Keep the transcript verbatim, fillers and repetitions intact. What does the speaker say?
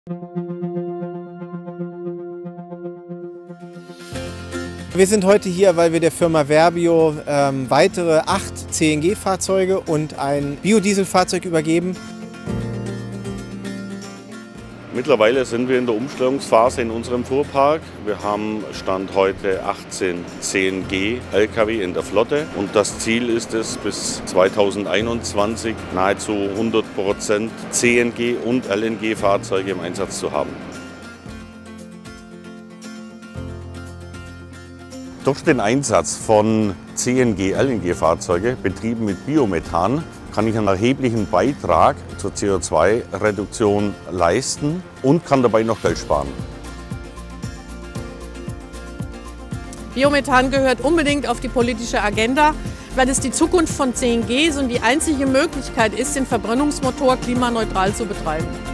Wir sind heute hier, weil wir der Firma Verbio ähm, weitere acht C N G-Fahrzeuge und ein Biodieselfahrzeug übergeben. Mittlerweile sind wir in der Umstellungsphase in unserem Fuhrpark. Wir haben Stand heute achtzehn C N G-L K W in der Flotte und das Ziel ist es, bis zweitausendeinundzwanzig nahezu hundert Prozent C N G- und L N G-Fahrzeuge im Einsatz zu haben. Durch den Einsatz von C N G-L N G-Fahrzeugen, betrieben mit Biomethan, kann ich einen erheblichen Beitrag zur C O zwei Reduktion leisten und kann dabei noch Geld sparen. Biomethan gehört unbedingt auf die politische Agenda, weil es die Zukunft von C N Gs und die einzige Möglichkeit ist, den Verbrennungsmotor klimaneutral zu betreiben.